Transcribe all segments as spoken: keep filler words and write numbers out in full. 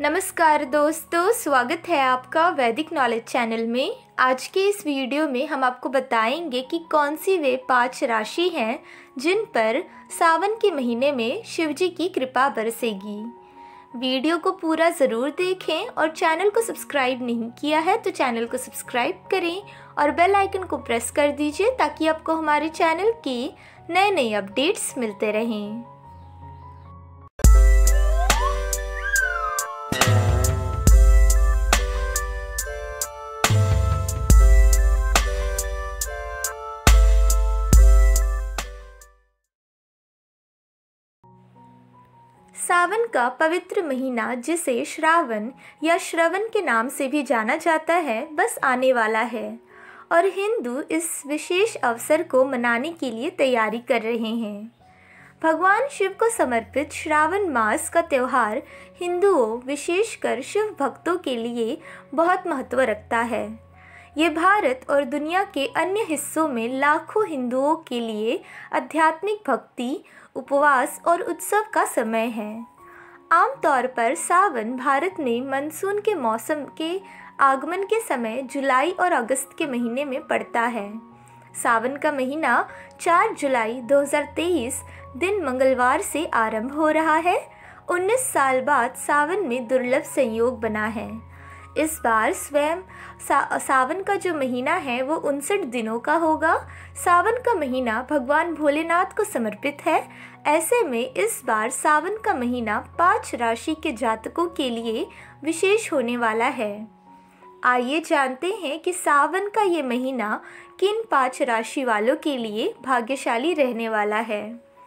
नमस्कार दोस्तों, स्वागत है आपका वैदिक नॉलेज चैनल में। आज के इस वीडियो में हम आपको बताएंगे कि कौन सी वे पांच राशि हैं जिन पर सावन के महीने में शिवजी की कृपा बरसेगी। वीडियो को पूरा ज़रूर देखें और चैनल को सब्सक्राइब नहीं किया है तो चैनल को सब्सक्राइब करें और बेल आइकन को प्रेस कर दीजिए ताकि आपको हमारे चैनल के नए नए अपडेट्स मिलते रहें। सावन का पवित्र महीना, जिसे श्रावण या श्रवण के नाम से भी जाना जाता है, बस आने वाला है और हिंदू इस विशेष अवसर को मनाने के लिए तैयारी कर रहे हैं। भगवान शिव को समर्पित श्रावण मास का त्यौहार हिंदुओं, विशेषकर शिव भक्तों के लिए बहुत महत्व रखता है। ये भारत और दुनिया के अन्य हिस्सों में लाखों हिंदुओं के लिए आध्यात्मिक भक्ति, उपवास और उत्सव का समय है। आमतौर पर सावन भारत में मानसून के मौसम के आगमन के समय जुलाई और अगस्त के महीने में पड़ता है। सावन का महीना चार जुलाई दो हज़ार तेईस दिन मंगलवार से आरंभ हो रहा है। उन्नीस साल बाद सावन में दुर्लभ संयोग बना है। इस बार स्वयं सा, सावन का जो महीना है वो उनसठ दिनों का होगा। सावन का महीना भगवान भोलेनाथ को समर्पित है। ऐसे में इस बार सावन का महीना पांच राशि के जातकों के लिए विशेष होने वाला है। आइए जानते हैं कि सावन का ये महीना किन पांच राशि वालों के लिए भाग्यशाली रहने वाला है।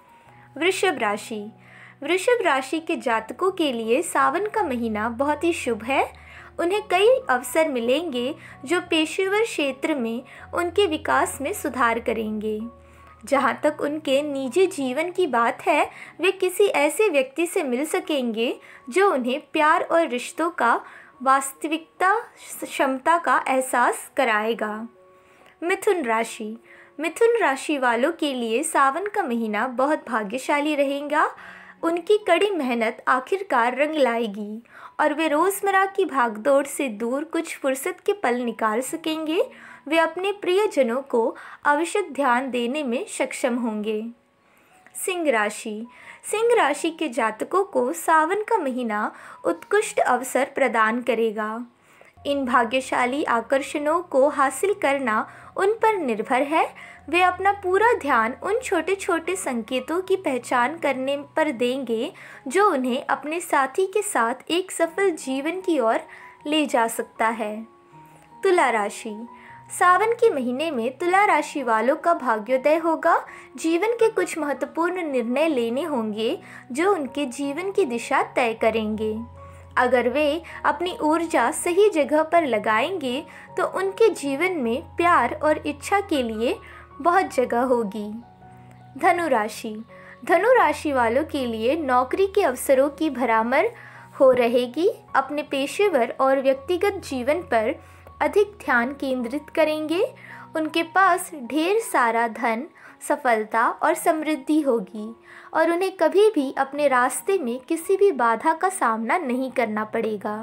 वृषभ राशि। वृषभ राशि के जातकों के लिए सावन का महीना बहुत ही शुभ है। उन्हें कई अवसर मिलेंगे जो पेशेवर क्षेत्र में उनके विकास में सुधार करेंगे। जहां तक उनके निजी जीवन की बात है, वे किसी ऐसे व्यक्ति से मिल सकेंगे जो उन्हें प्यार और रिश्तों का वास्तविकता क्षमता का एहसास कराएगा। मिथुन राशि। मिथुन राशि वालों के लिए सावन का महीना बहुत भाग्यशाली रहेगा। उनकी कड़ी मेहनत आखिरकार रंग लाएगी और वे रोज़मर्रा की भागदौड़ से दूर कुछ फुर्सत के पल निकाल सकेंगे। वे अपने प्रियजनों को आवश्यक ध्यान देने में सक्षम होंगे। सिंह राशि। सिंह राशि के जातकों को सावन का महीना उत्कृष्ट अवसर प्रदान करेगा। इन भाग्यशाली आकर्षणों को हासिल करना उन पर निर्भर है। वे अपना पूरा ध्यान उन छोटे छोटे संकेतों की पहचान करने पर देंगे जो उन्हें अपने साथी के साथ एक सफल जीवन की ओर ले जा सकता है। तुला राशि। सावन के महीने में तुला राशि वालों का भाग्योदय होगा। जीवन के कुछ महत्वपूर्ण निर्णय लेने होंगे जो उनके जीवन की दिशा तय करेंगे। अगर वे अपनी ऊर्जा सही जगह पर लगाएंगे तो उनके जीवन में प्यार और इच्छा के लिए बहुत जगह होगी। धनु राशि। धनु राशि वालों के लिए नौकरी के अवसरों की भरमार हो रहेगी। अपने पेशेवर और व्यक्तिगत जीवन पर अधिक ध्यान केंद्रित करेंगे। उनके पास ढेर सारा धन, सफलता और समृद्धि होगी और उन्हें कभी भी अपने रास्ते में किसी भी बाधा का सामना नहीं करना पड़ेगा।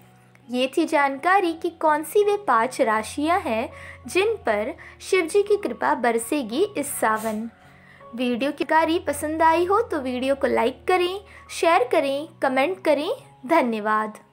ये थी जानकारी कि कौन सी वे पांच राशियां हैं जिन पर शिवजी की कृपा बरसेगी इस सावन। वीडियो की जानकारी पसंद आई हो तो वीडियो को लाइक करें, शेयर करें, कमेंट करें। धन्यवाद।